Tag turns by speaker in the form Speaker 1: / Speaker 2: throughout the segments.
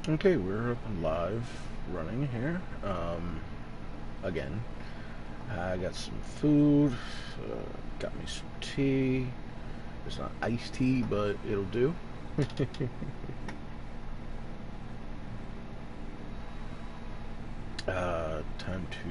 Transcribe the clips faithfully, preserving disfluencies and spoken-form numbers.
Speaker 1: Okay, we're up and live, running here. Um, again, I got some food, uh, got me some tea. It's not iced tea, but it'll do. uh, time to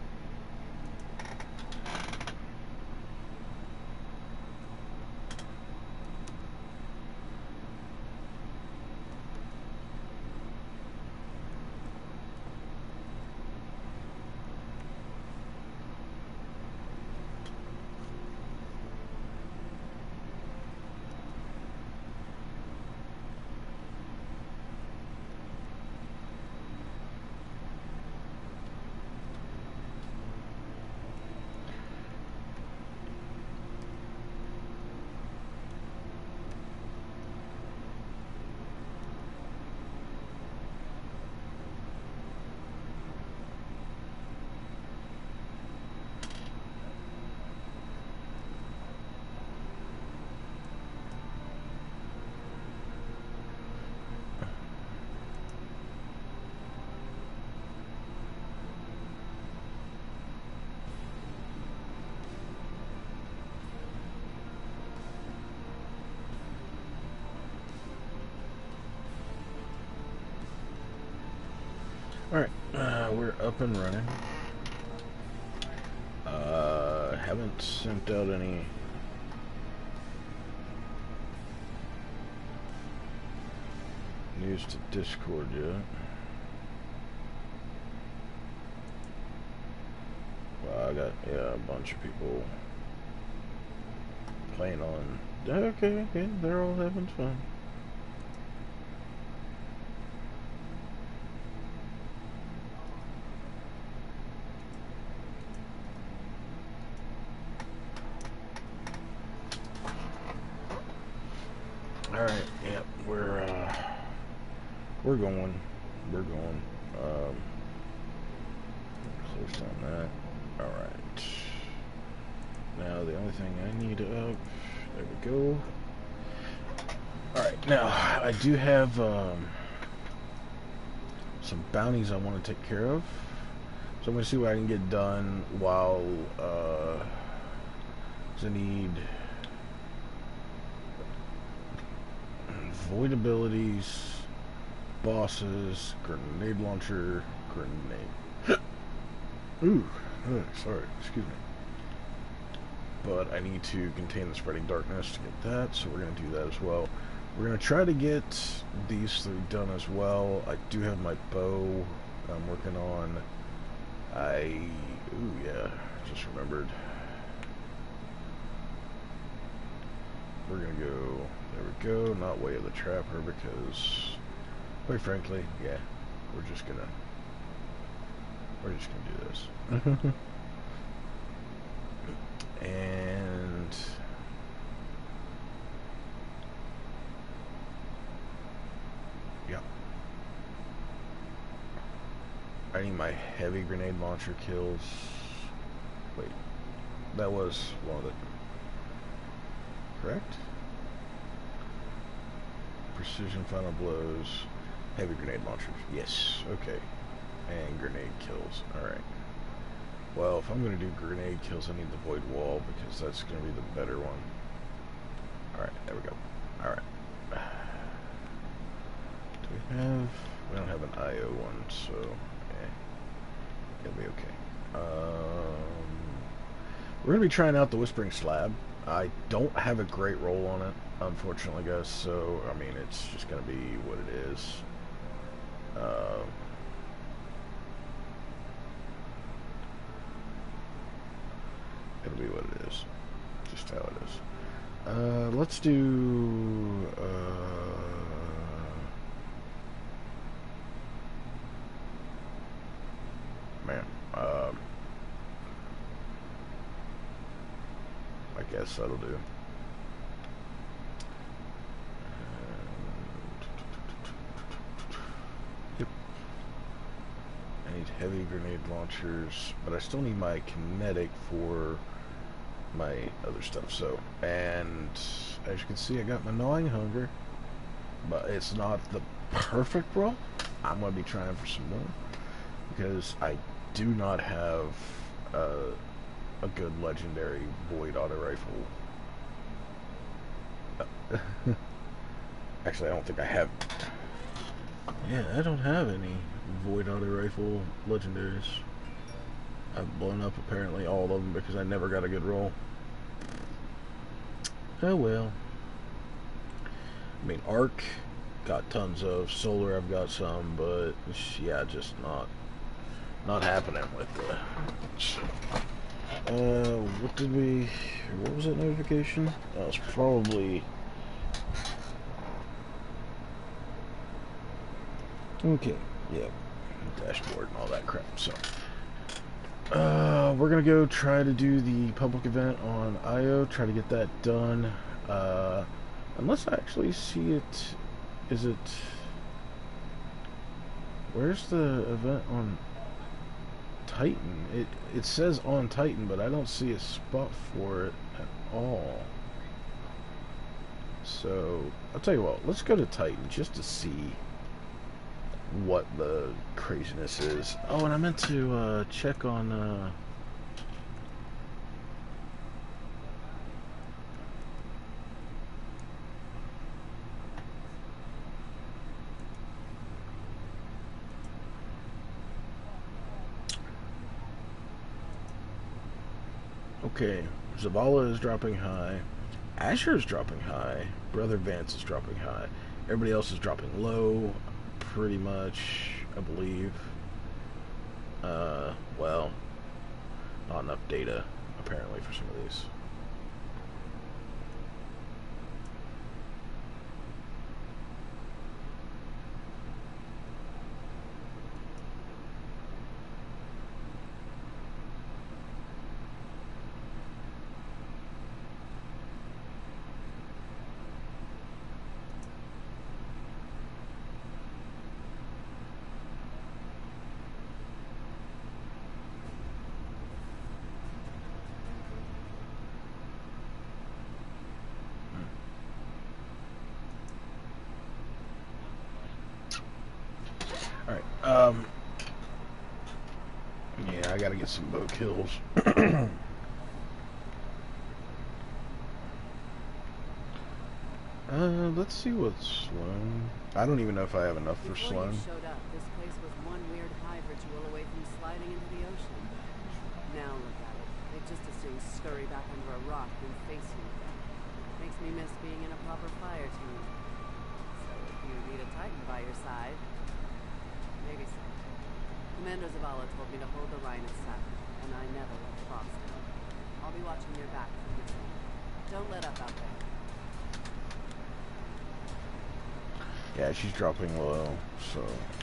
Speaker 1: Alright, uh, we're up and running. Uh, haven't sent out any news to Discord yet. Well, I got, yeah, a bunch of people playing on. Okay, okay, they're all having fun. Alright, yep, we're, uh, we're going, we're going, um, close on that. Alright, now the only thing I need up, there we go. Alright, now, I do have, um, some bounties I want to take care of, so I'm going to see what I can get done while, uh, I need void abilities, bosses, grenade launcher, grenade. Ooh, oh, sorry, excuse me. But I need to contain the spreading darkness to get that, so we're going to do that as well. We're going to try to get these three done as well. I do have my bow I'm working on. I, ooh yeah, just remembered. We're going to go, there we go, not Way of the Trapper, because, quite frankly, yeah, we're just going to, we're just going to do this. And yeah, I need my heavy grenade launcher kills. Wait, that was one of the, correct? Precision final blows, heavy grenade launchers. Yes, okay. And grenade kills. Alright. Well, if I'm going to do grenade kills, I need the void wall, because that's going to be the better one. Alright, there we go. Alright. Do we have... We don't have an I O one, so... Eh. It'll be okay. Um, we're going to be trying out the Whispering Slab. I don't have a great roll on it, unfortunately, guys, so, I mean, it's just going to be what it is. Uh, it'll be what it is. Just how it is. Uh, let's do, uh, man, um, I guess that'll do. Yep. I need heavy grenade launchers, but I still need my kinetic for my other stuff. So, and as you can see, I got my gnawing hunger, but it's not the perfect roll. I'm going to be trying for some more because I do not have uh, a good legendary void auto rifle. Actually, I don't think I have. Yeah, I don't have any void auto rifle legendaries. I've blown up apparently all of them because I never got a good roll. Oh well. I mean, Arc got tons of, Solar I've got some, but yeah, just not not happening with the. Uh, what did we? What was that notification? That was probably. Okay, yeah, dashboard and all that crap. So, uh, we're gonna go try to do the public event on I O. Try to get that done. Uh, unless I actually see it, is it? Where's the event on Titan? It it says on Titan, but I don't see a spot for it at all. So I'll tell you what. Let's go to Titan just to see what the craziness is. Oh, and I meant to uh, check on. Uh, okay, Zavala is dropping high. Asher is dropping high. Brother Vance is dropping high. Everybody else is dropping low. Pretty much, I believe. Uh, well, not enough data, apparently, for some of these. Alright, um... yeah, I gotta get some bow kills. uh, let's see what's Sloan. I don't even know if I have enough for
Speaker 2: Before
Speaker 1: Sloan.
Speaker 2: you showed up, this place was one weird hive ritual away from sliding into the ocean. Now look at it. They just as soon scurry back under a rock than face you again. Makes me miss being in a proper fire team. So if you need a Titan by your side, maybe so. Commander Zavala told me to hold the line at seven, and I never let Frost down. I'll be watching your back from this end. Don't let up out there.
Speaker 1: Yeah, she's dropping low, so...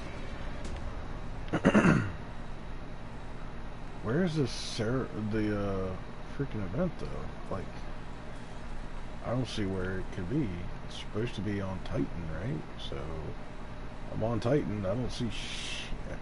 Speaker 1: Where is this Sarah, the uh, freaking event, though? Like, I don't see where it could be. It's supposed to be on Titan, right? So, I'm on Titan, I don't see shit.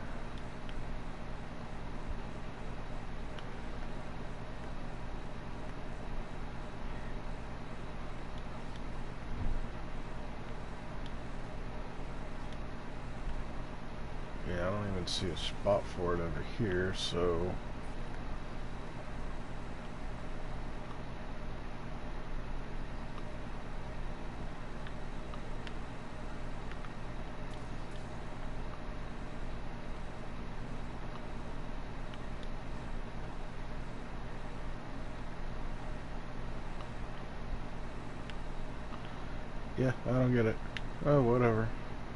Speaker 1: Yeah, I don't even see a spot for it over here, so... Yeah, I don't get it. Oh, whatever.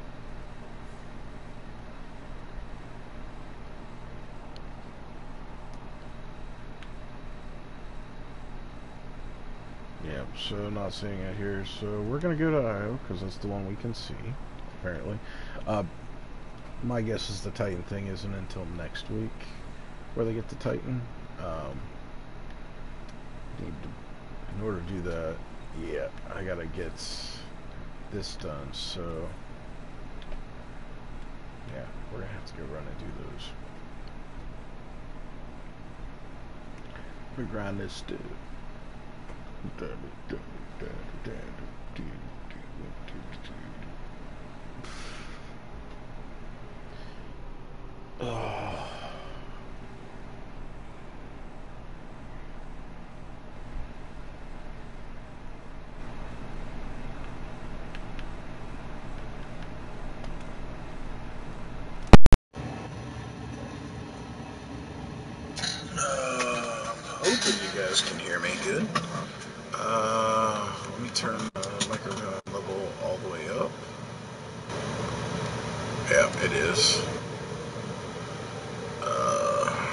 Speaker 1: Yeah, so not seeing it here. So we're going to go to I O because that's the one we can see, apparently. Uh, my guess is the Titan thing isn't until next week where they get the Titan. Um, need to, in order to do that, yeah, I got to get this done. So, yeah, we're going to have to go run and do those. We grind this dude. Oh. Uh, I'm hoping you guys can hear me good. Uh, let me turn the microphone level all the way up. Yeah, it is. Uh,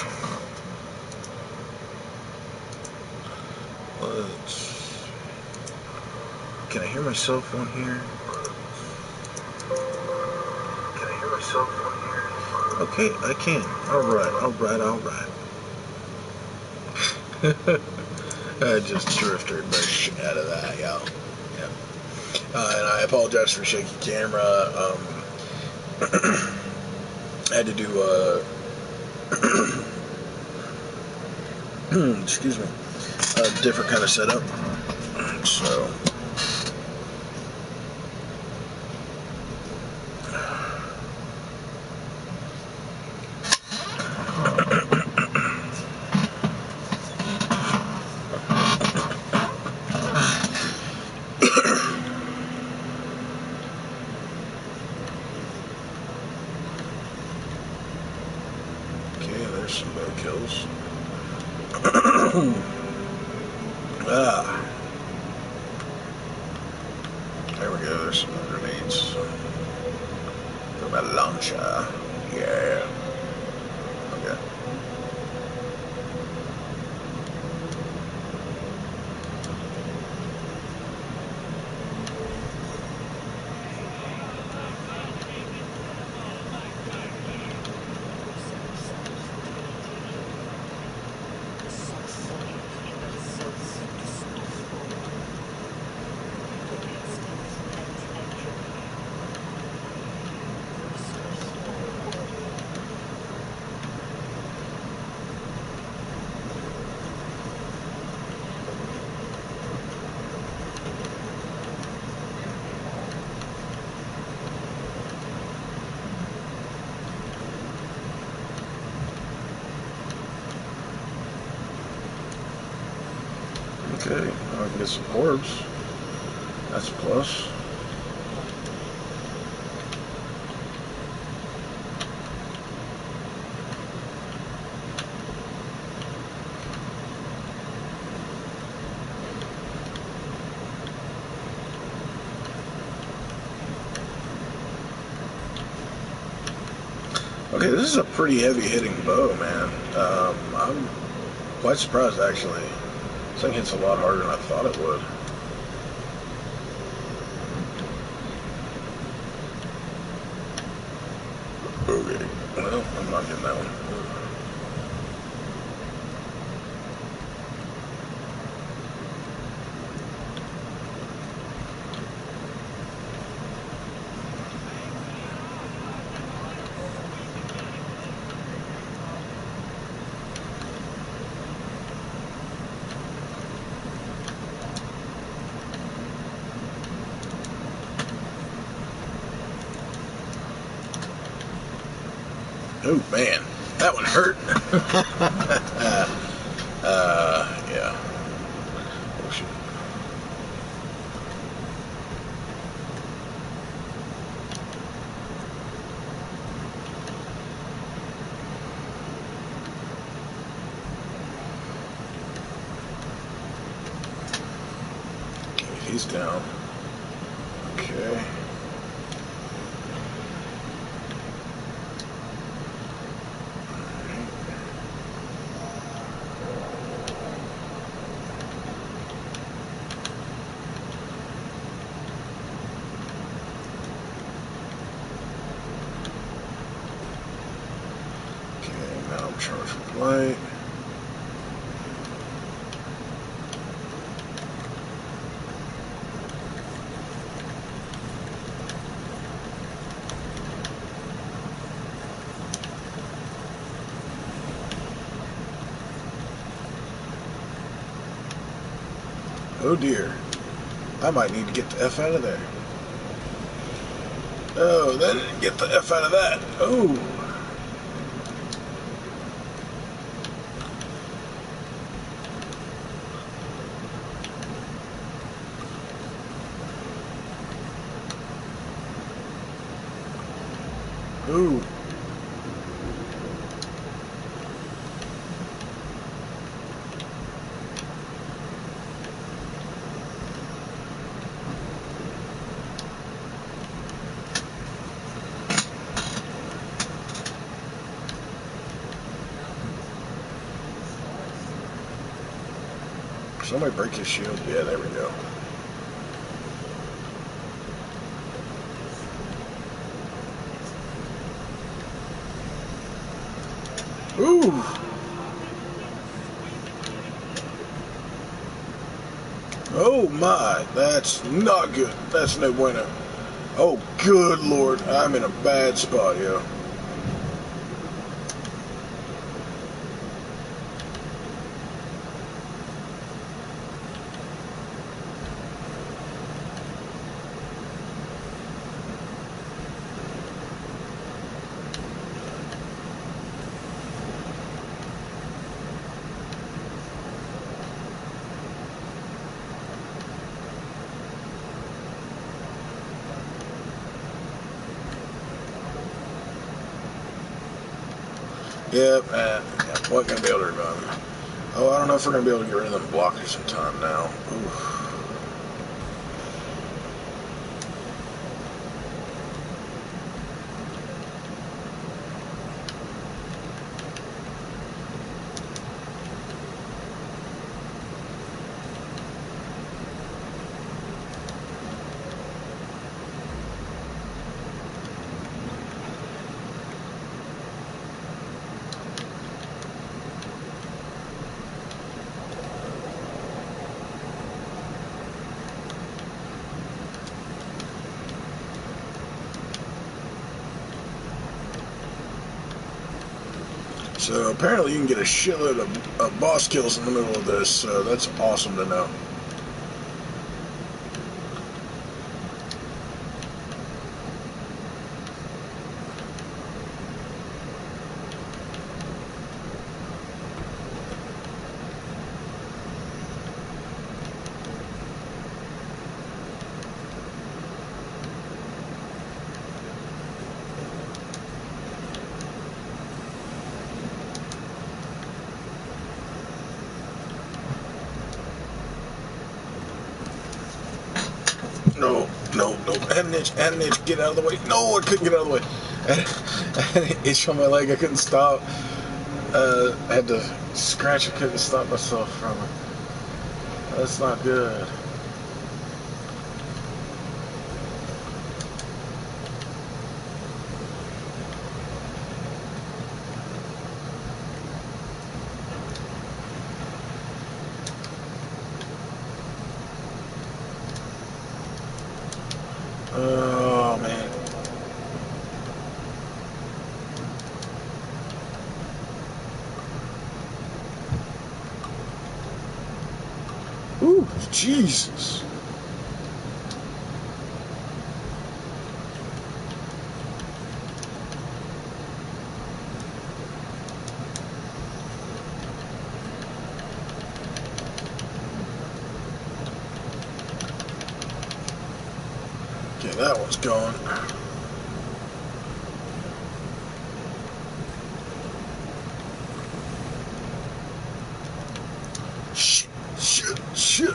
Speaker 1: let's. Can I hear myself on here? Can I hear myself on here? Okay, I can. Alright, alright, alright. I just drifted the shit out of that, yeah. Yeah. Uh, and I apologize for shaky camera. Um, I had to do a. excuse me. A different kind of setup. So. Okay, there's some bow kills. Ah. There we go, there's some more grenades. Got my launcher. Yeah. Okay. Okay, I can get some orbs. That's a plus. Okay, this is a pretty heavy hitting bow, man. Um, I'm quite surprised actually. This thing hits a lot harder than I thought it would. Okay, well, I'm not getting that one. Oh man, that one hurt. uh, yeah. Oh shit. Okay, he's down. Okay. Now I'm charged with light. Oh dear. I might need to get the F out of there. Oh, then get the F out of that. Oh. Ooh. Somebody break his shield. Yeah, there we go. Ooh. Oh my, that's not good. That's no bueno. Oh, good Lord. I'm in a bad spot, yo. Yep, man. Yep, what gonna be able to run? Oh, I don't know if we're gonna be able to get rid of them blockers in time now. Oof. So apparently you can get a shitload of, of boss kills in the middle of this, so that's awesome to know. No, no, no. Add an itch, add an itch, get out of the way. No, I couldn't get out of the way. I had an itch on my leg, I couldn't stop. Uh, I had to scratch, I couldn't stop myself from it. That's not good. Oh, man. Ooh, Jesus. Okay, that one's gone. Shit, shit, shit.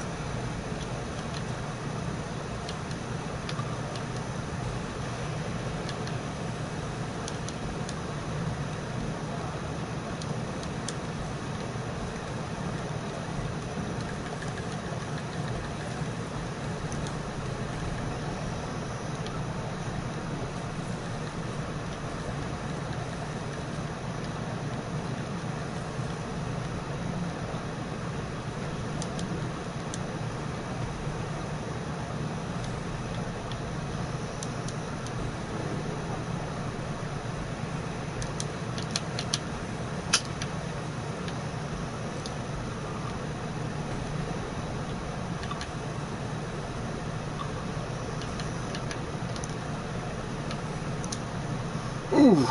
Speaker 1: Ooh.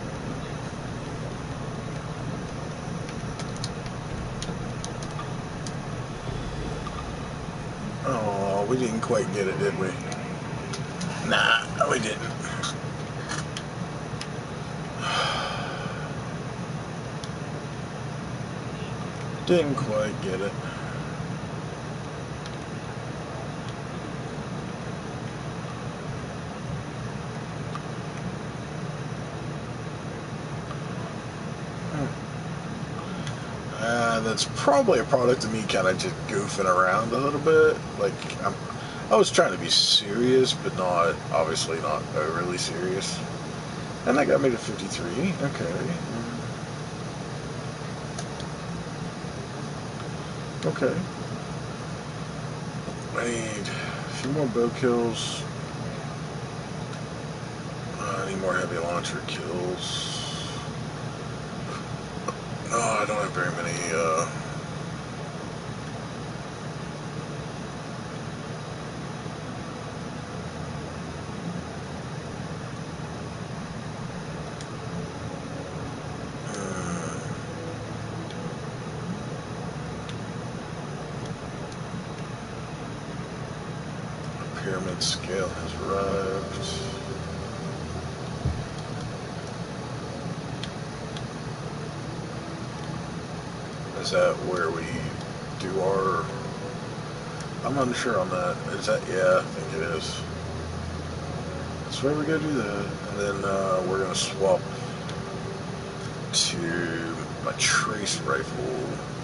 Speaker 1: Oh, we didn't quite get it, did we? Nah, we didn't. Didn't quite get it. Uh, that's probably a product of me kind of just goofing around a little bit. Like, I'm, I was trying to be serious, but not, obviously not overly serious. And that got me to fifty-three. Okay. Okay. I need a few more bow kills. Uh, I need more heavy launcher kills. No, I don't have very many, uh... Pyramid scale has arrived. Is that where we do our... I'm unsure on that. Is that... Yeah, I think it is. That's where we go do that. And then uh, we're going to swap to my trace rifle.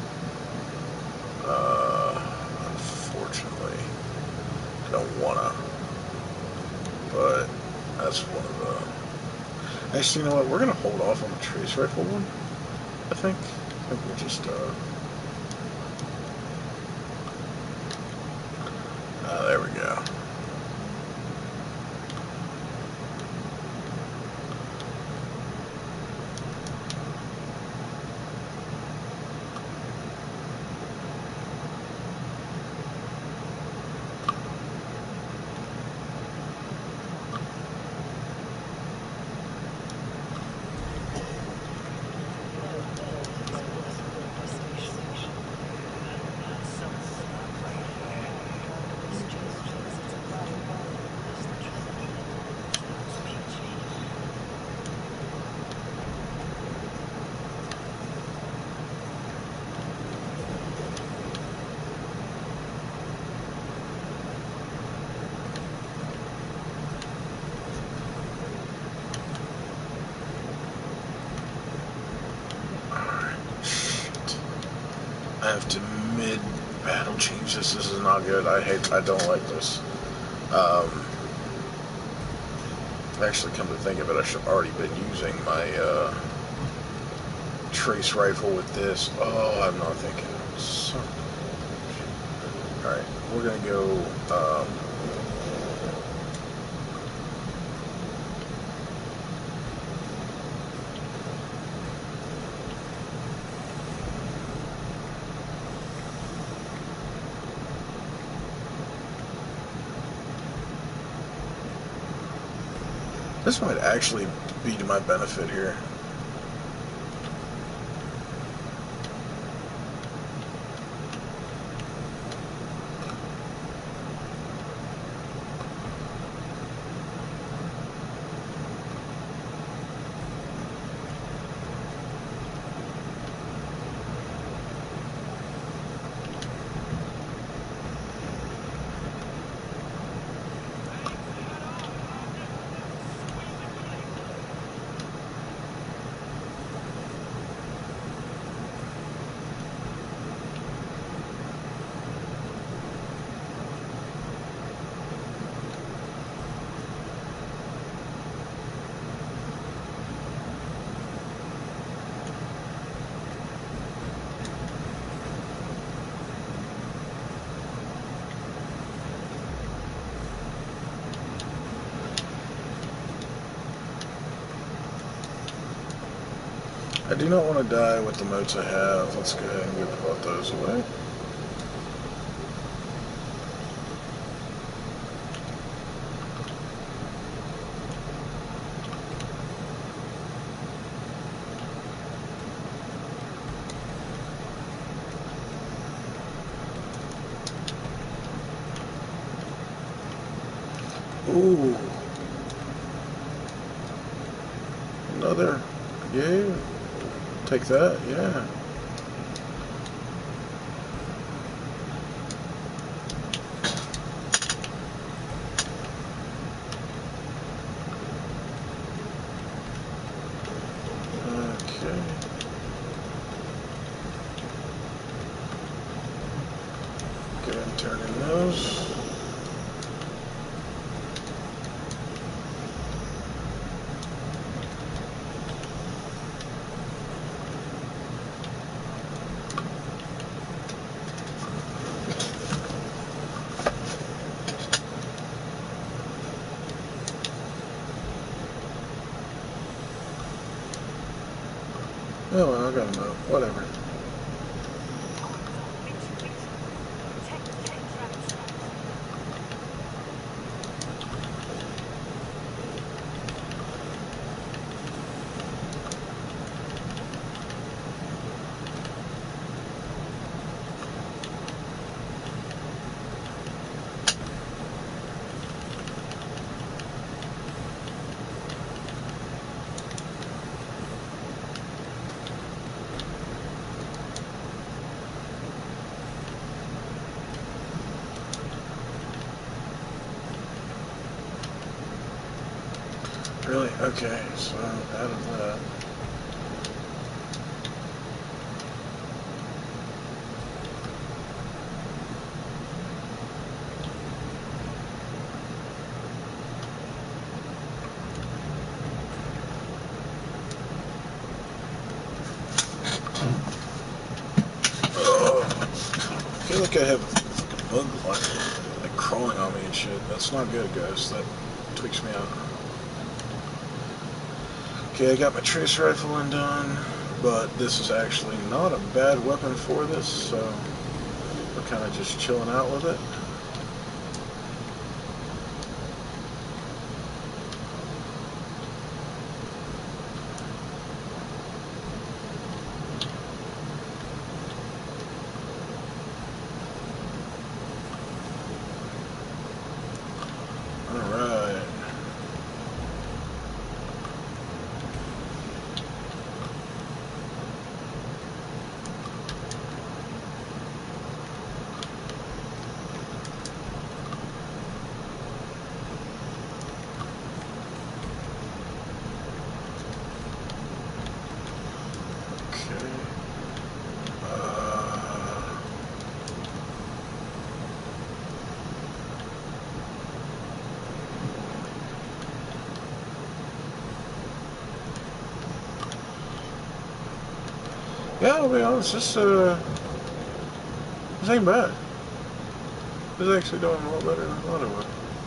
Speaker 1: Uh, unfortunately. I don't want to. But that's one of the... Actually, you know what? We're going to hold off on the trace rifle one, I think. I think we'll just... Uh, Uh, there we go. I have to mid-battle change this. This is not good. I hate... I don't like this. Um... Actually, come to think of it, I should have already been using my, uh... trace rifle with this. Oh, I'm not thinking. Son of a... Alright, we're gonna go, um... this might actually be to my benefit here. I do not want to die with the motes I have. Let's go ahead and get both those away. Ooh. Another. Yeah. Take that, yeah. Okay. Go ahead and turn in those. Oh, well, I got them out. Whatever. Really? Okay, so out of that. Oh, I feel like I have a bug like, like crawling on me and shit. That's not good, guys. That tweaks me out. Okay, I got my trace rifle undone, but this is actually not a bad weapon for this, so we're kind of just chilling out with it. Alright. Okay. Uh, yeah, I'll be honest, this, uh, this ain't bad. This is actually doing a lot better than I thought it would.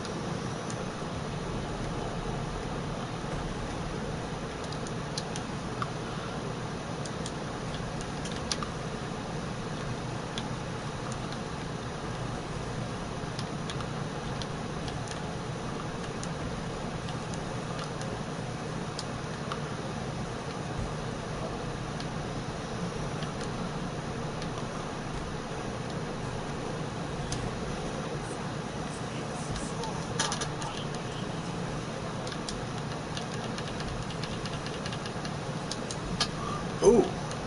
Speaker 1: Ooh.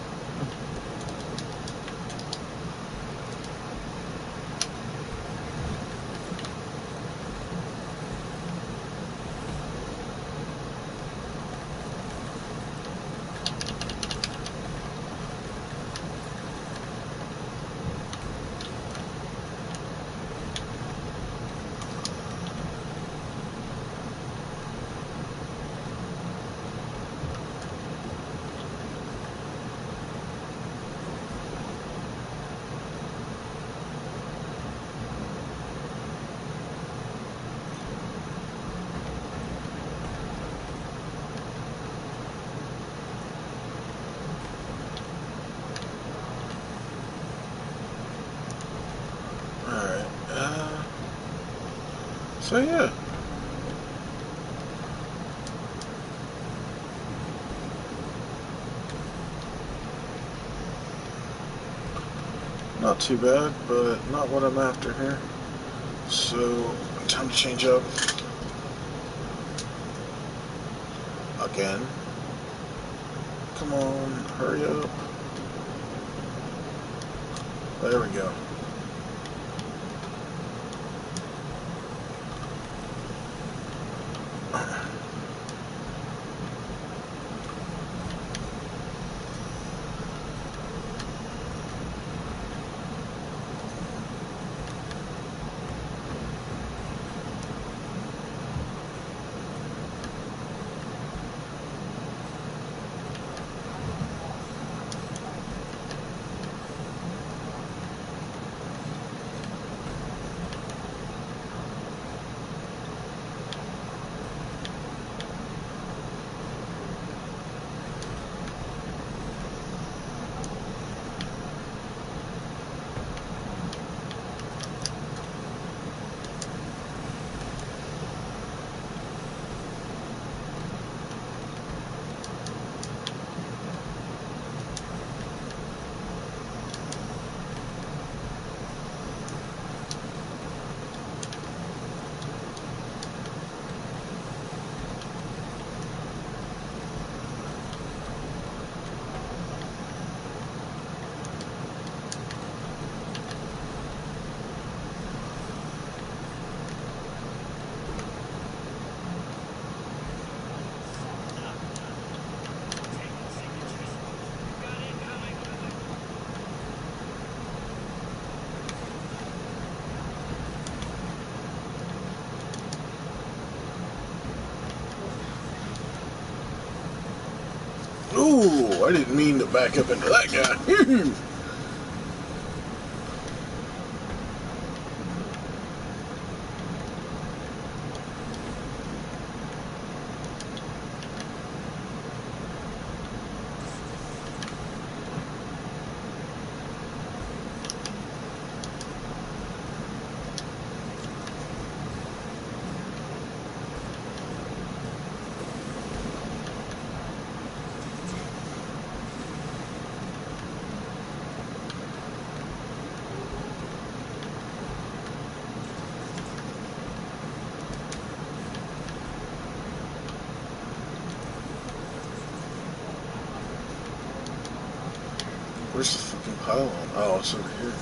Speaker 1: Alright. Uh, so, yeah. Not too bad, but not what I'm after here. So, time to change up. Again. Come on, hurry up. There we go. Ooh, I didn't mean to back up into that guy. Where's the fucking pylon? Oh, it's over here.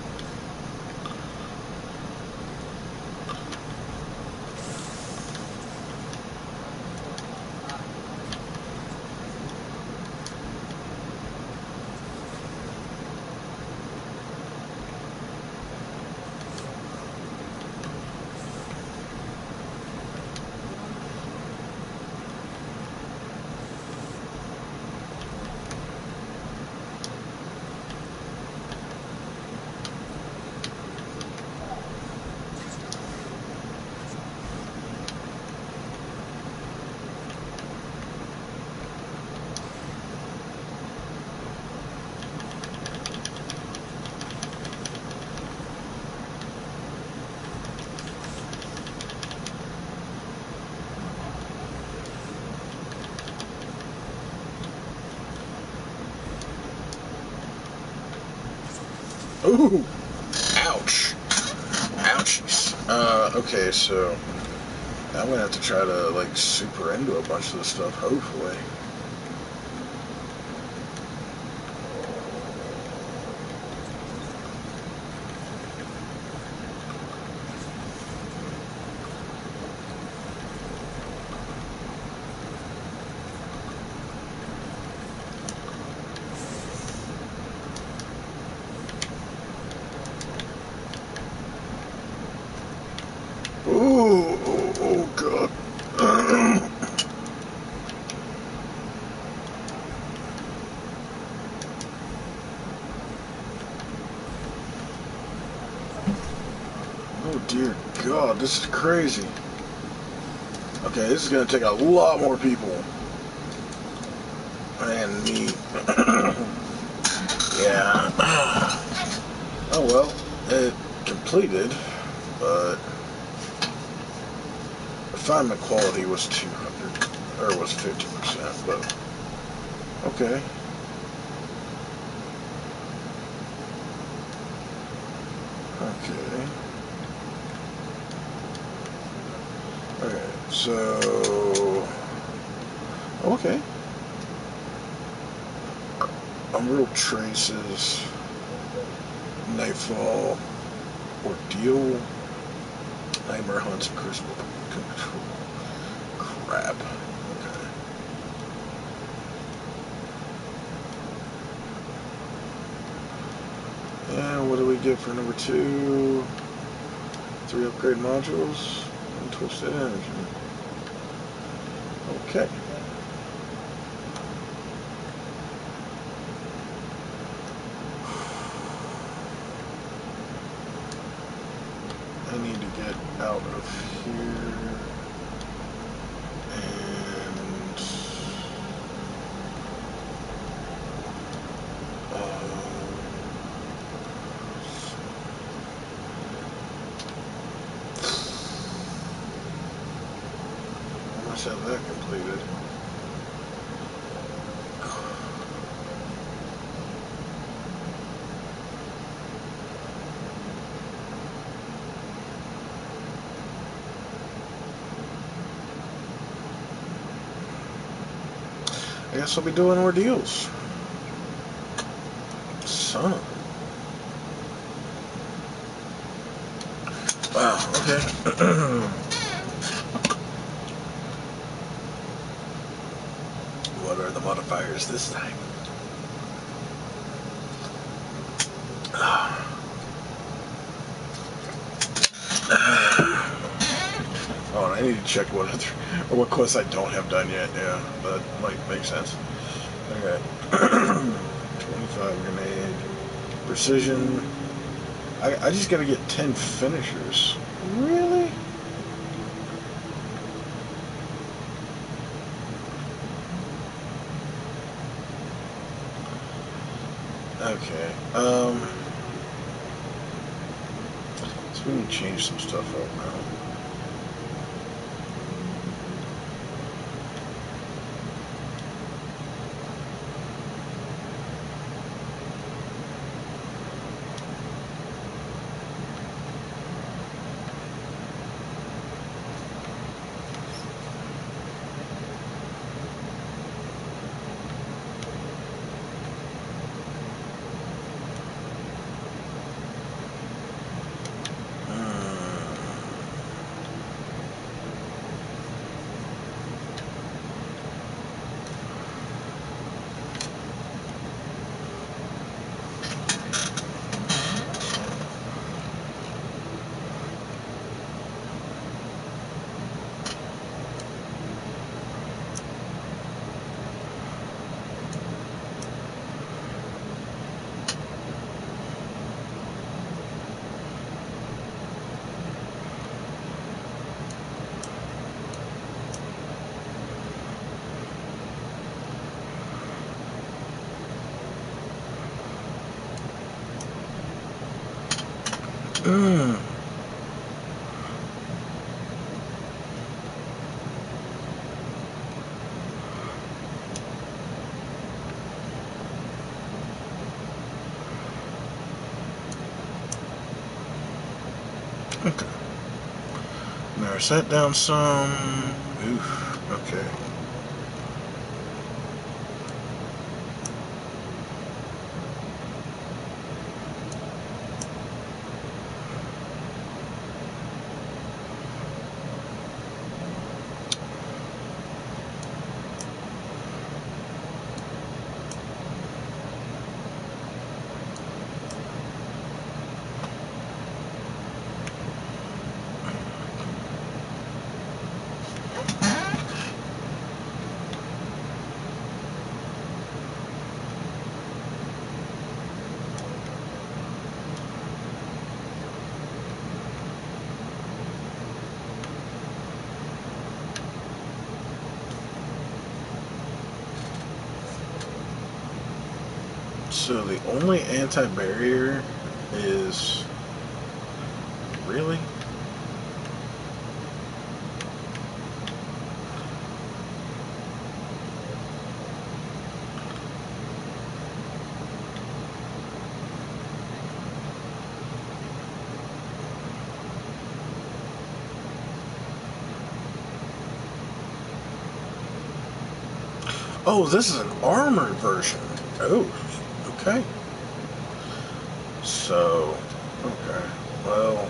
Speaker 1: Ooh! Ouch! Ouchies! Uh, okay, so I'm gonna have to try to, like, super into a bunch of this stuff, hopefully. Ooh! Oh, oh God. Oh dear God, this is crazy. Okay, this is gonna take a lot more people. And me. Yeah. Oh well, it completed, but refinement quality was two hundred, or was fifty percent, but okay. Okay. Okay, so, okay. Unreal Traces, Nightfall, Ordeal, Nightmare Hunts, Crucible Control. Crap. Okay. And what do we get for number two? Three upgrade modules and Twisted Energy. Okay. I need to get out of here and uh, I must have that completed. I guess I'll be doing ordeals. Son of a... Wow, okay. What are the modifiers this time? Oh, and I need to check what other, or what quests I don't have done yet. Yeah, that might make sense. Okay. twenty-five grenade. Precision. I, I just gotta get ten finishers. Really? Okay. Um. So we need to change some stuff up now. Mm. Okay. Now set down some. Oof. Okay. So the only anti-barrier is really. Oh, this is an armored version. Oh, okay. So, okay. Well,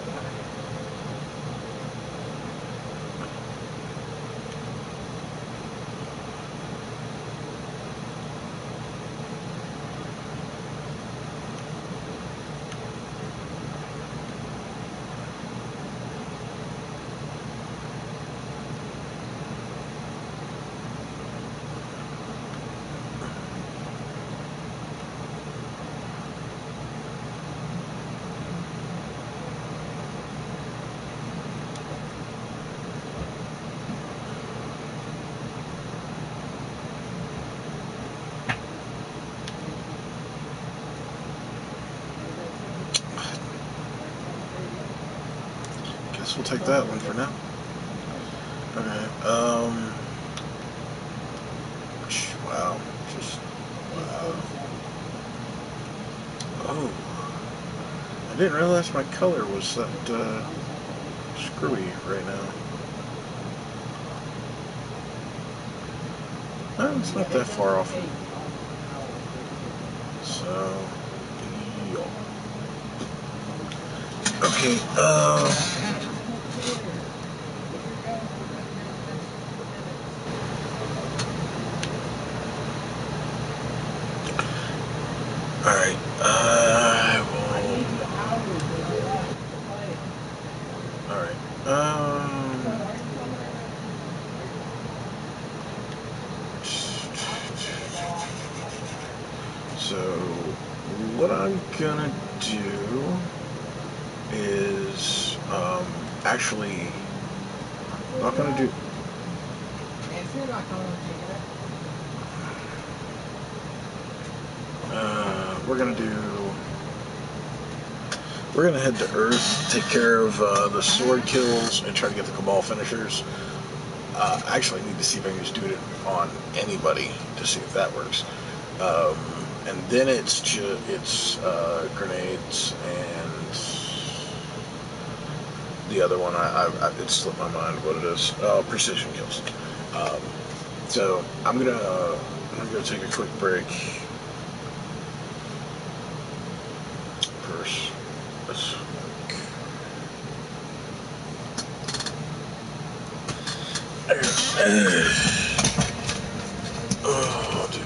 Speaker 1: guess we'll take that one for now. Okay. Um. Wow. Just wow. Oh, I didn't realize my color was that uh, screwy right now. Oh, it's not that far off. So, yeah. Okay. Uh. All right. Uh. Well, all right. Um. So, what I'm gonna do is, um, actually, I'm not gonna do. Uh, we're gonna do. We're gonna head to Earth, take care of uh, the sword kills, and try to get the Cabal finishers. Uh, actually, I need to see if I can just do it on anybody to see if that works. Um, and then it's ju it's uh, grenades and the other one. I, I, I it slipped my mind what it is. Uh, precision kills. Um, so I'm gonna uh, I'm gonna go take a quick break. First, let's. Oh, dude.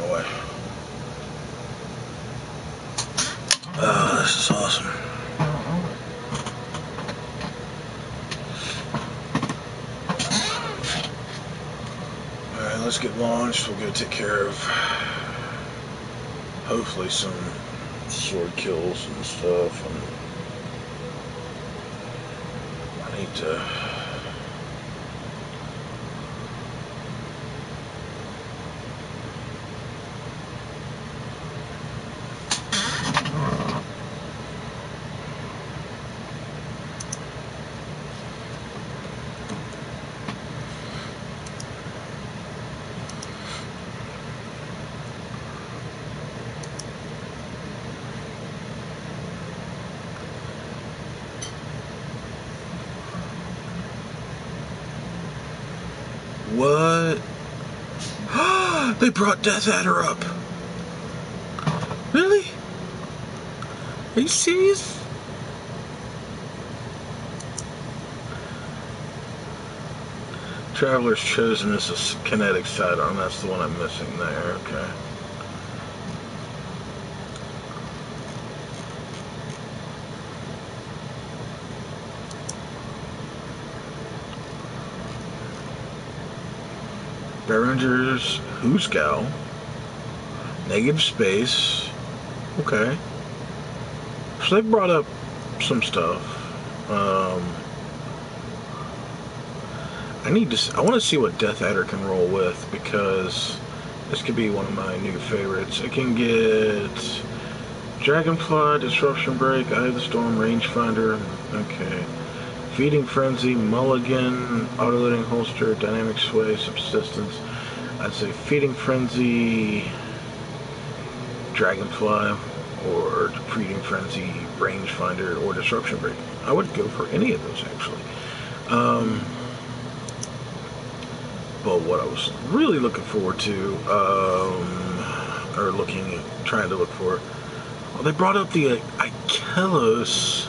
Speaker 1: away. Oh, this is awesome. Alright, let's get launched. We'll go take care of hopefully some sword kills and stuff. And I need to... What? They brought Death Adder up. Really? Are you serious? Traveler's Chosen is a kinetic sidearm. That's the one I'm missing there. Okay. Berenger's Husgal. Negative space. Okay. So they brought up some stuff. Um, I need to. I want to see what Death Adder can roll with, because this could be one of my new favorites. It can get Dragonfly, Disruption Break, Eye of the Storm, Rangefinder. Okay. Feeding Frenzy, Mulligan, Autoloading Holster, Dynamic Sway, Subsistence. I'd say Feeding Frenzy, Dragonfly, or Feeding Frenzy, Rangefinder, or Disruption Break. I would go for any of those, actually. Um, but what I was really looking forward to, um, or looking, trying to look for, well, they brought up the uh, Ikelos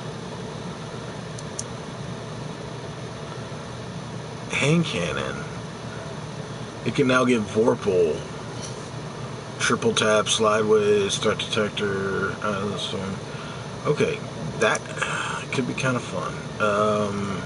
Speaker 1: hand cannon. It can now get Vorpal, triple tap, slideways, start detector, out of the storm. Okay, that could be kind of fun. Um,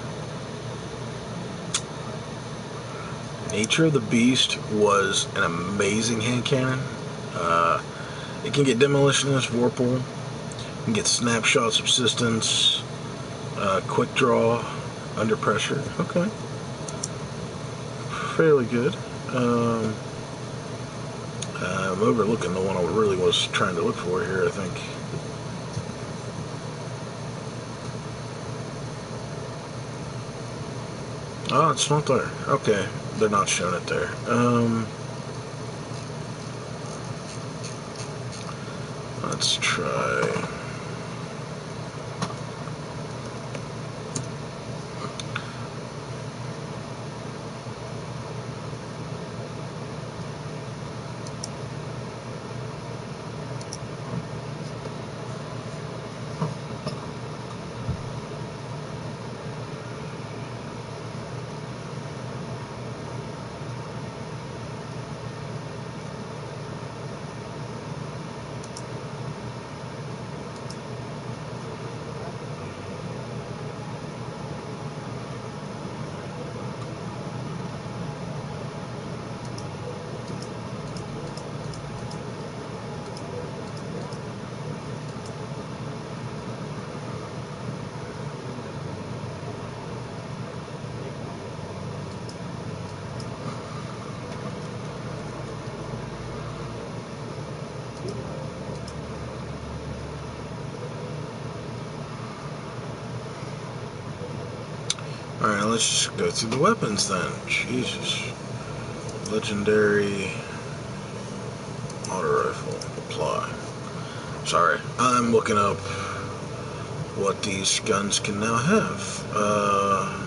Speaker 1: Nature of the Beast was an amazing hand cannon. Uh, it can get Demolitionist, Vorpal, it can get Snapshot, Subsistence, uh, Quick Draw, Under Pressure. Okay. Fairly good. Um, I'm overlooking the one I really was trying to look for here, I think. Oh, it's not there. Okay, they're not showing it there. Um, let's try... Alright, let's just go through the weapons then. Jesus. Legendary auto rifle. Apply. Sorry, I'm looking up what these guns can now have. Uh,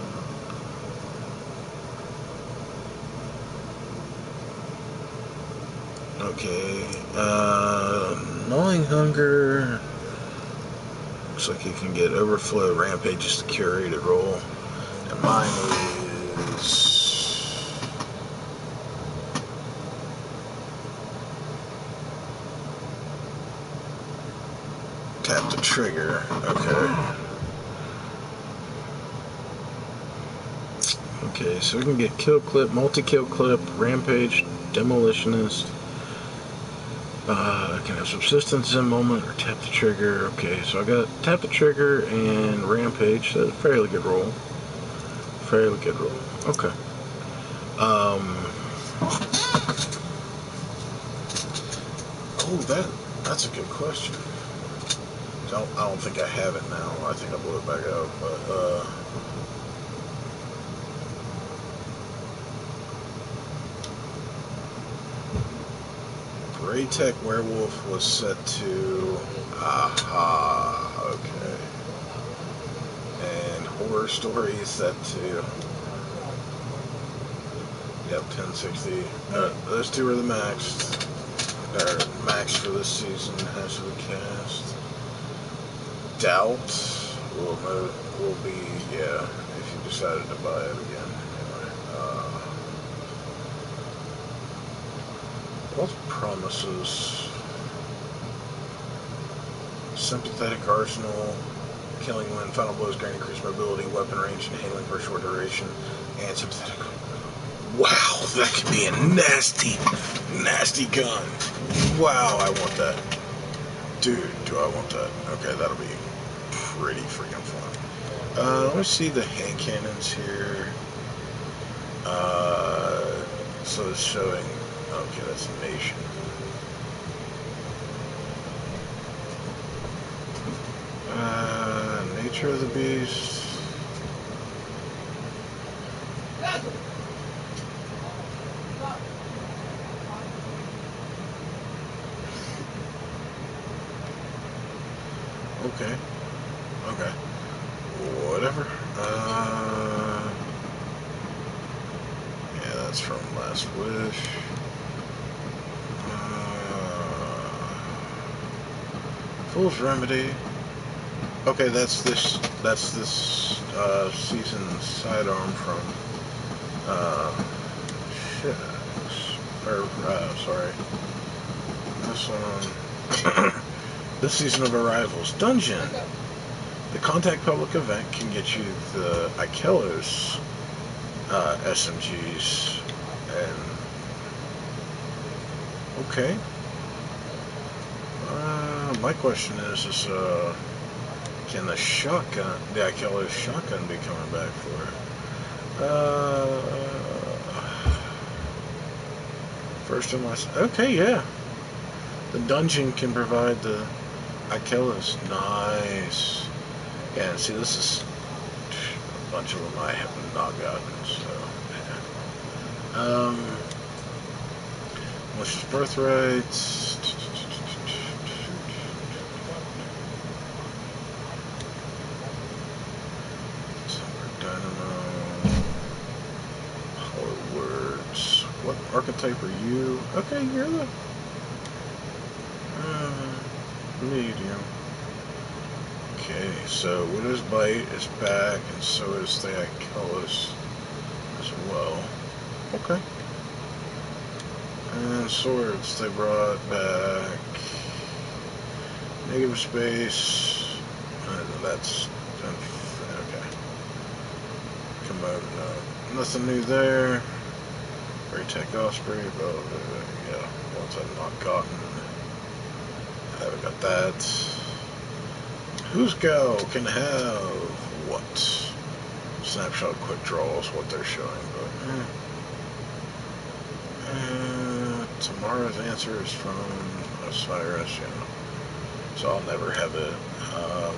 Speaker 1: okay. Uh, Gnawing Hunger. Looks like you can get Overflow, Rampage, the curated roll. And mine is Tap the trigger. Okay. Okay, so we can get kill clip, multi-kill clip, rampage, demolitionist. Uh, I can have subsistence in moment or tap the trigger. Okay, so I got tap the trigger and rampage. That's a fairly good roll. Fairly good roll. Okay. Um. Oh, that that's a good question. I don't, I don't think I have it now. I think I blew it back up, but uh. Raytech Werewolf was set to, aha, okay. And Horror Story is set to, yep, ten sixty. Uh, those two are the max, or max for this season, has to be cast. Doubt will, will be, yeah, if you decided to buy it again. Anyway, uh, what promises? Sympathetic Arsenal, Killing Wind, Final Blows, Grand Increased Mobility, Weapon Range, and Handling for a short duration, and Sympathetic. Wow, that could be a nasty, nasty gun. Wow, I want that. Dude, do I want that. Okay, that'll be pretty freaking fun. Uh, let me see the hand cannons here. Uh, so it's showing, okay, that's a nation. Uh, nature of the beast. Okay. Okay. Whatever. Uh, yeah, that's from Last Wish. Uh, Fool's Remedy. Okay, that's this. That's this uh, season's sidearm from. Uh, shit. Or uh, sorry. This one. This season of Arrivals Dungeon. The Contact Public event can get you the Ikelos uh, S M Gs and okay. Uh, my question is: Is uh, can the shotgun, the Ikelos shotgun, be coming back for it? Uh, first and last. Okay, yeah. The dungeon can provide the Ikelos. Nice. Yeah, see, this is a bunch of them I have not gotten, so, yeah. Um, Malicious Birthright. Silver Dynamo. Hollow Words. What archetype are you? Okay, you're the, uh, medium. Okay, so Widow's Bite is back, and so is the Ikelos as well. Okay. And swords, they brought back Negative Space. Uh, that's okay. Commode, no, nothing new there. Raytech Osprey, but uh, yeah, ones I've not gotten. I haven't got that. Whose Go can have what? Snapshot quick draw is what they're showing, but eh. Uh, tomorrow's answer is from Osiris, you know. So I'll never have it. Um,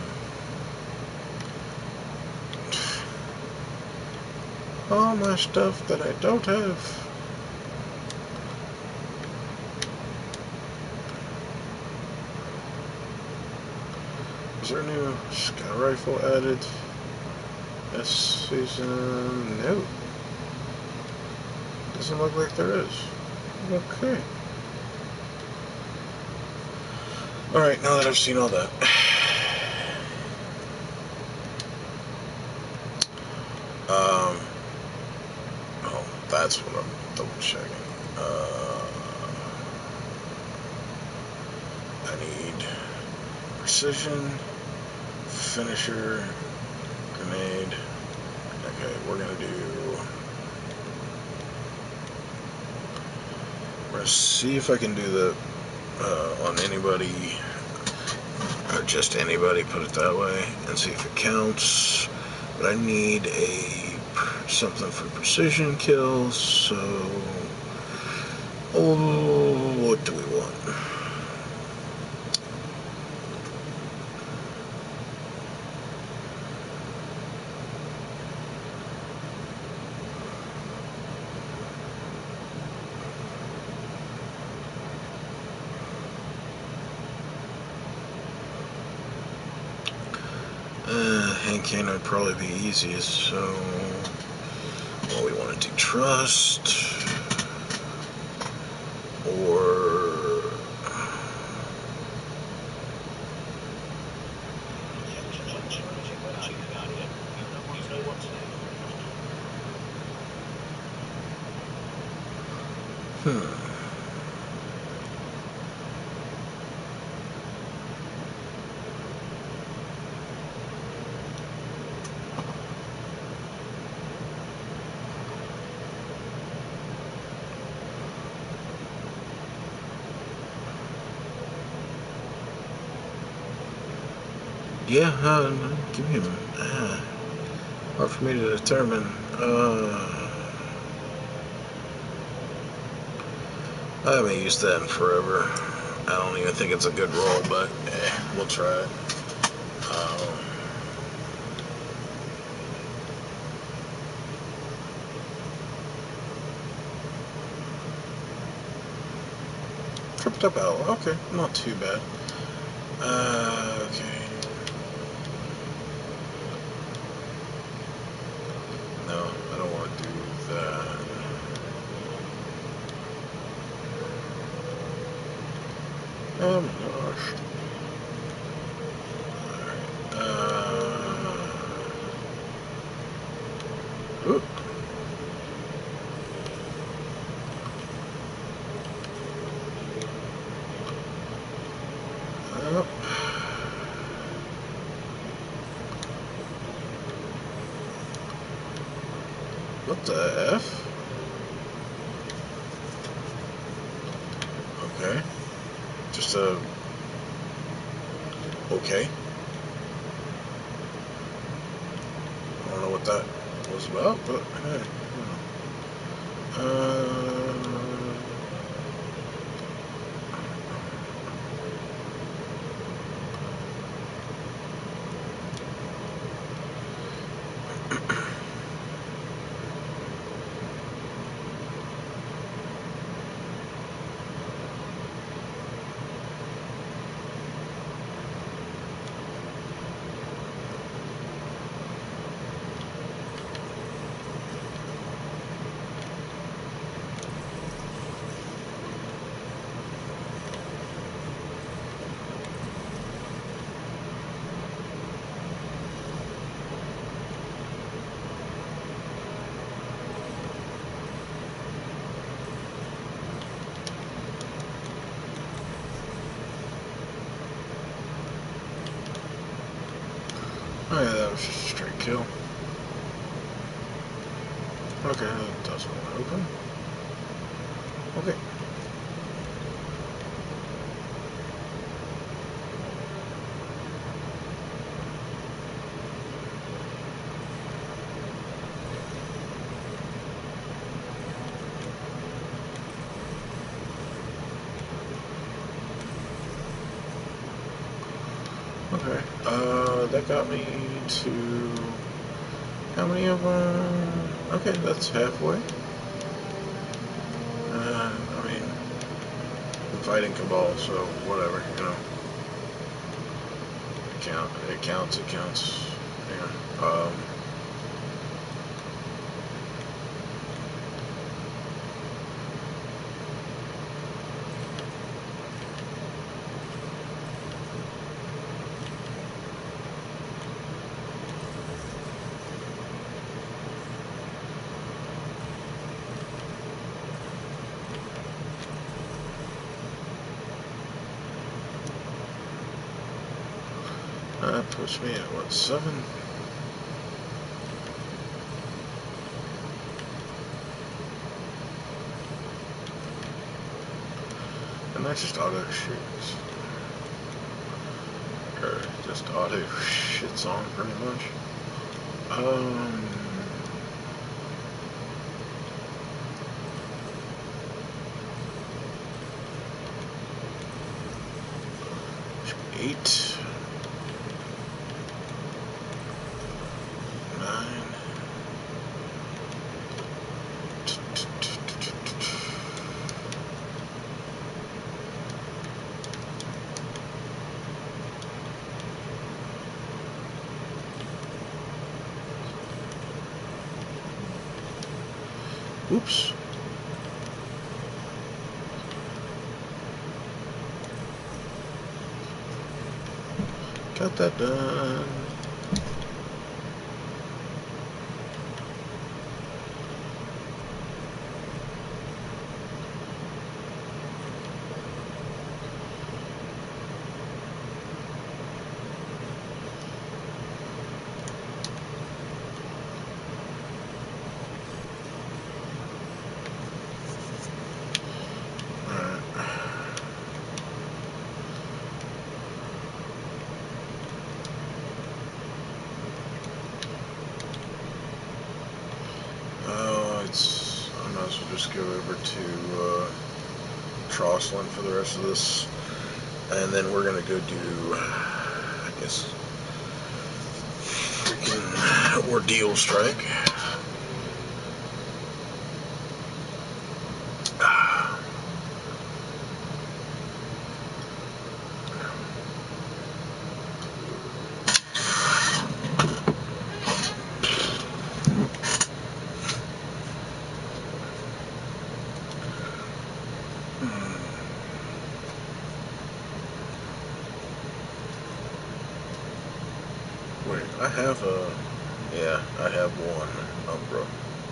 Speaker 1: all my stuff that I don't have. Is there a new scout rifle added this season? No. Doesn't look like there is. Okay. Alright, now that I've seen all that. Um, oh, that's what I'm double checking. Uh, I need Precision, finisher, grenade. Okay, we're gonna do. We're gonna see if I can do the uh, on anybody, or just anybody, put it that way, and see if it counts. But I need a something for precision kills. So, oh, what do we want? Uh, hand cannon would probably be easiest, so well, we want to do trust or hmm. Yeah, uh, give me a uh, hard for me to determine. Uh, I haven't used that in forever. I don't even think it's a good roll, but eh, we'll try it. Um, tripped up owl. Okay, not too bad. Uh, okay. No, I don't want to do that. Oh my gosh. Alright. Uh, oop. Up. What the F? Okay. Just a... Okay. I don't know what that was about, but hey. Uh... Oh yeah, that was just a straight kill. Okay, that doesn't want to open. Okay. Okay. Uh, that got me to... How many of them? Okay, that's halfway. Uh, I mean, I'm fighting Cabal, so whatever, you know. It, count, it counts, it counts. Yeah. Um... That puts me at what, seven? And that's just auto shoots. Or just auto shits on pretty much. Um eight. Nine. Oops. Got that done. Just go over to uh, Trostland for the rest of this, and then we're gonna go do, I guess, freaking Ordeal Strike. Wait, I have a, yeah, I have one Umbra.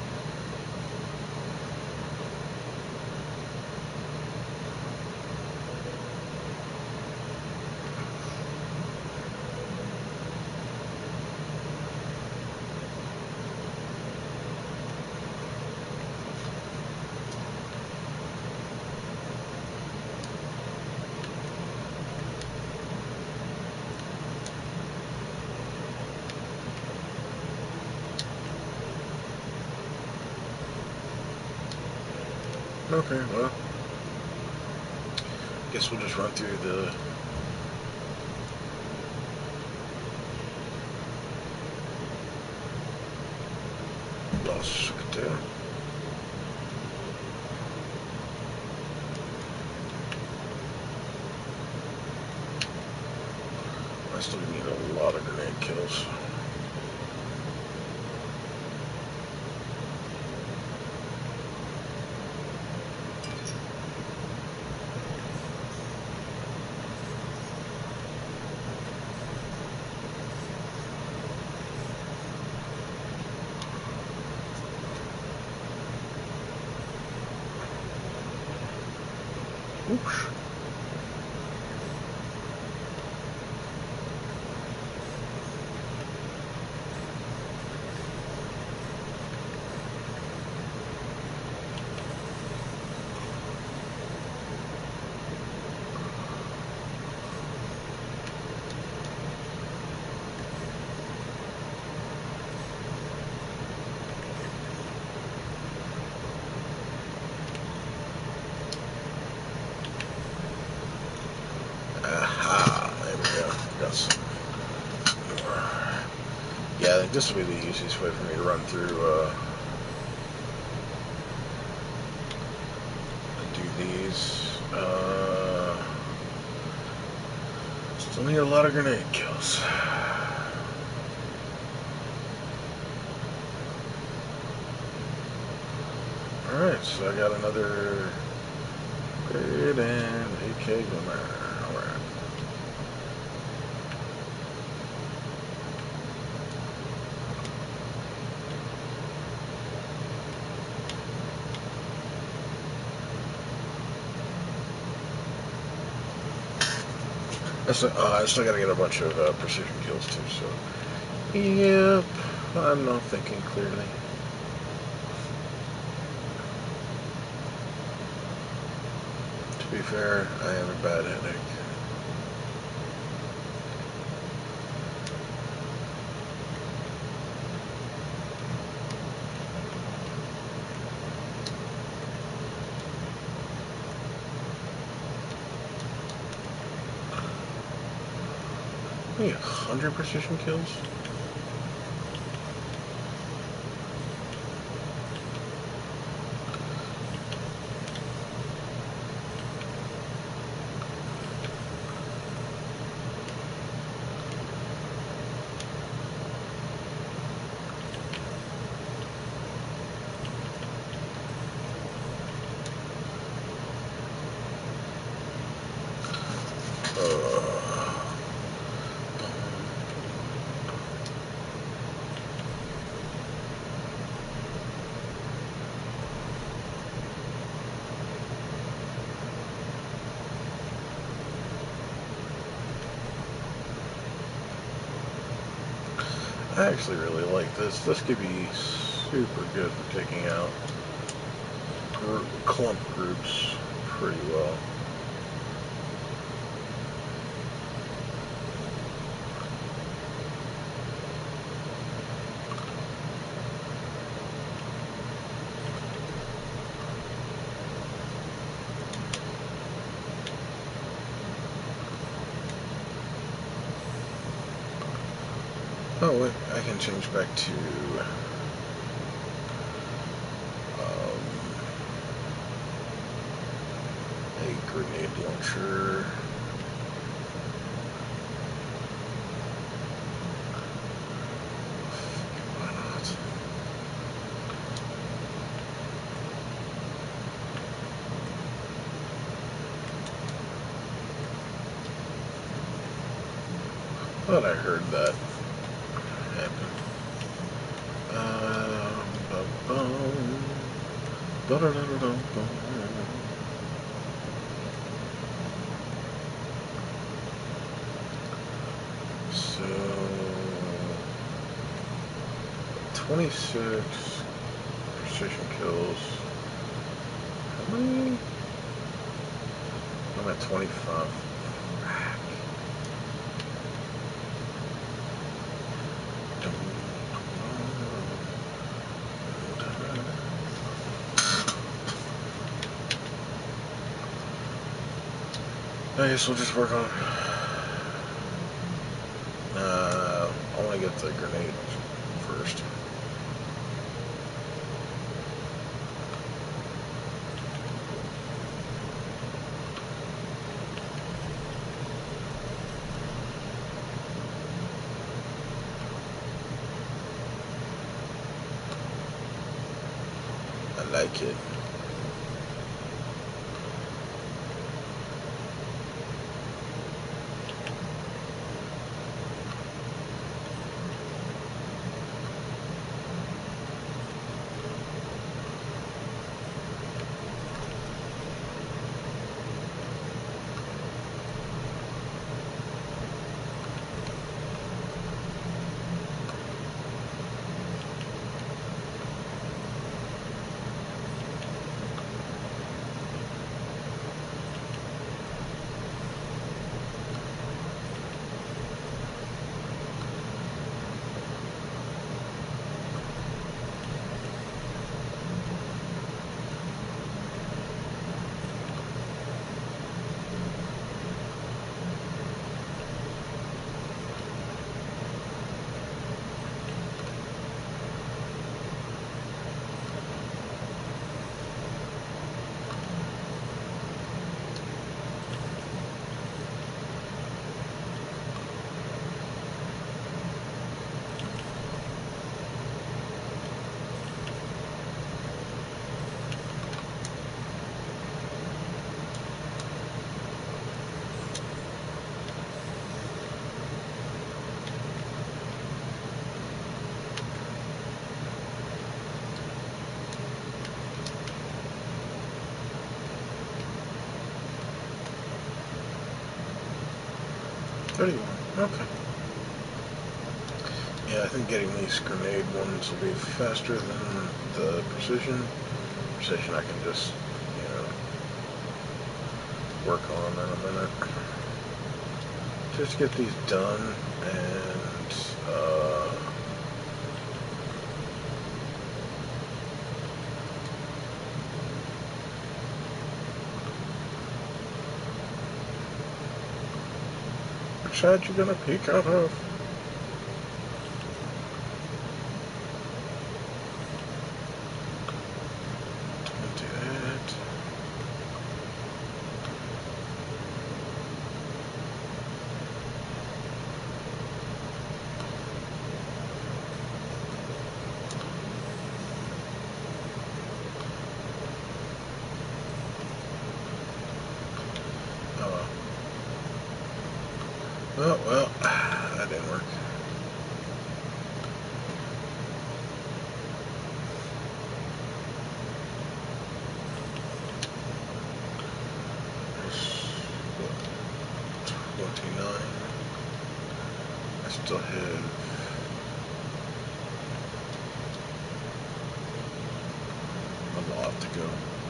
Speaker 1: Okay, well, guess we'll just run through the Lost Succotail. I still need a lot of grenade kills. Oops. Aha, there we go. Got some more. Yeah, I think this will be the easiest way for me to run through, uh, do these. Uh, still need a lot of grenade kills. Alright, so I got another grade and A K Glimmer. Alright. I still, uh, I still gotta get a bunch of uh, precision kills too, so... Yep, I'm not thinking clearly. To be fair, I have a bad headache. Only a hundred precision kills? I actually really like this. This could be super good for taking out group, clump groups pretty well. Oh wait, I can change back to um, a grenade launcher. Why not? Thought I heard that happen. Um, ba-bum. Da-da-da-da-dum-bum. So, twenty-six precision kills. How many? I'm at twenty-five. I guess we'll just work on. Uh, I want to get the grenade first. I like it. thirty-one, okay. Yeah, I think getting these grenade ones will be faster than the precision. Precision I can just, you know, work on in a minute. Just get these done, and, uh... which side you gonna peek out of? Do that. Oh well. Oh well, that didn't work. twenty-nine. I still have a lot to go.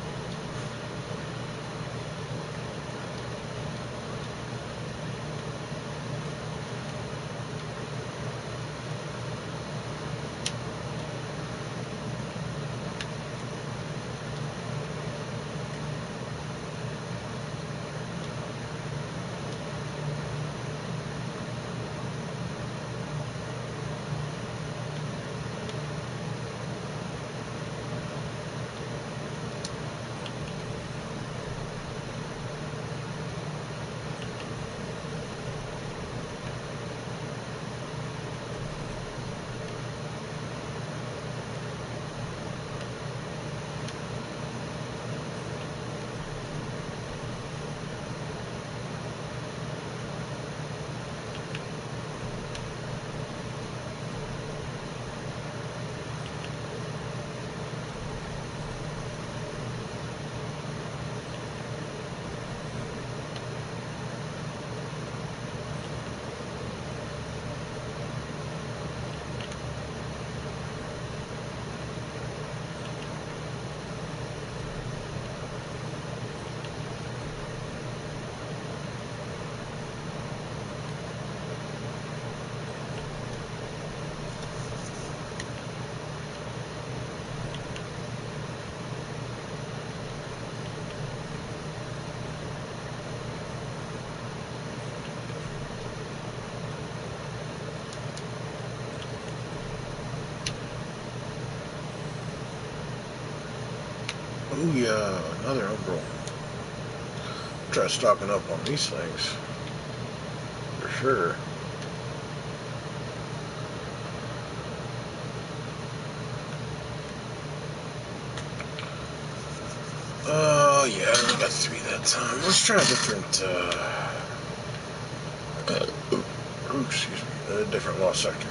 Speaker 1: Oh yeah, another Umbral. Try stocking up on these things. For sure. Oh yeah, I only got three that time. Let's try a different, uh... oh, excuse me. A different lost sector.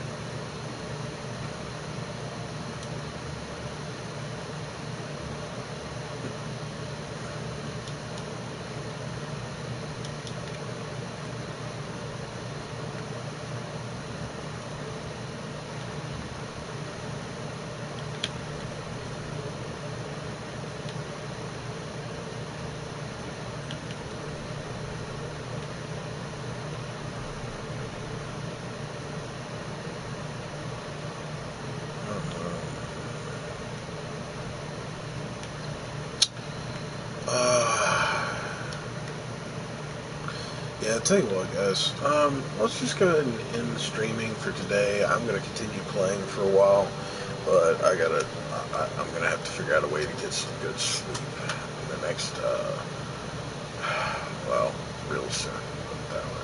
Speaker 1: Yeah, I'll tell you what, guys. Um, let's just go ahead and end the streaming for today. I'm going to continue playing for a while, but I gotta, I, I'm going to have to figure out a way to get some good sleep in the next, uh, well, real soon. That way.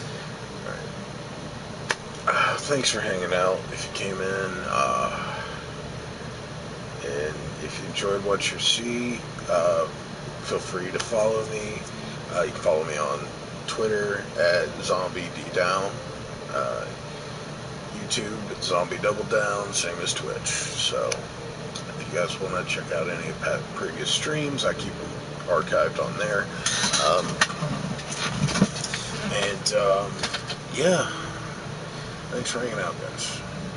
Speaker 1: All right. Uh, thanks for hanging out. If you came in, uh, and if you enjoyed what you see, uh, feel free to follow me. Uh, you can follow me on Twitter at ZombieDDown, uh, YouTube Zombie Double Down, same as Twitch. So if you guys want to check out any of the previous streams, I keep them archived on there. Um, And, um, yeah. Thanks for hanging out, guys.